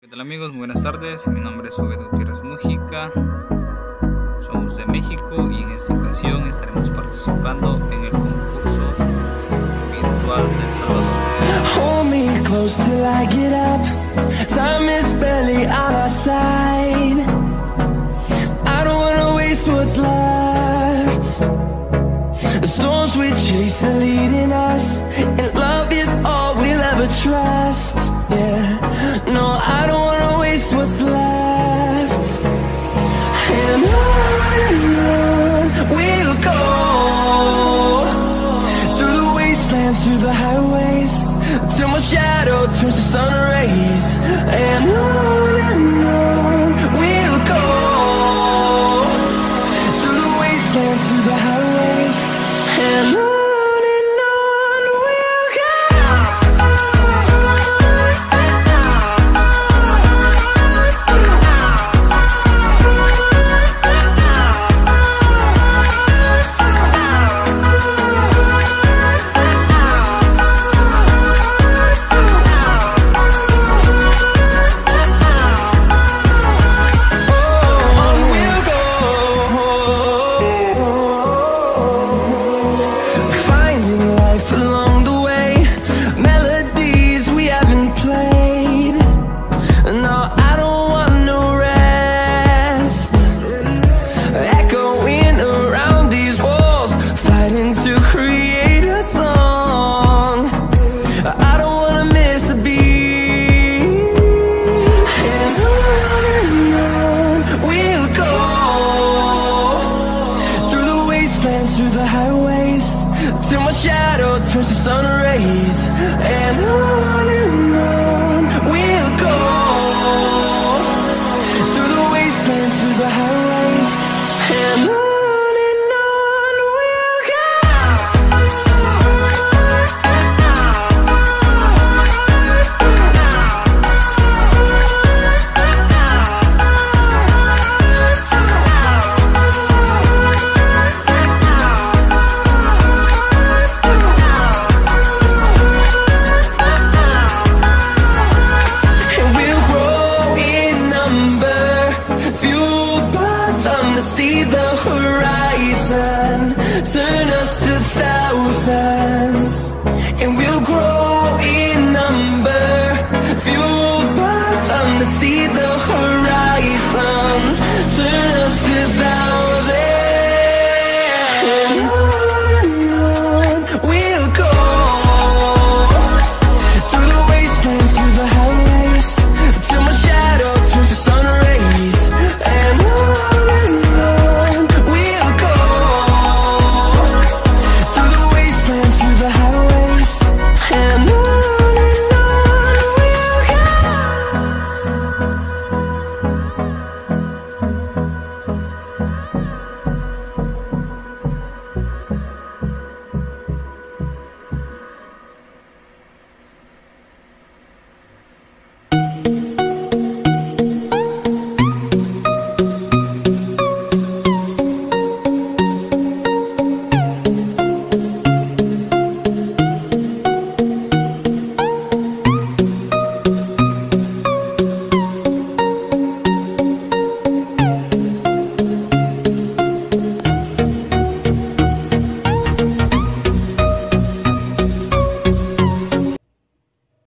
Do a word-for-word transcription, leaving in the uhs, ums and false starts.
¿Qué tal amigos? Muy buenas tardes, mi nombre es C I B H. Somos de México y en esta ocasión estaremos participando en el concurso virtual del Salvador. Hold me close till I get up. Time is barely on our side. I don't wanna waste what's left. The storms we chase are leading us. And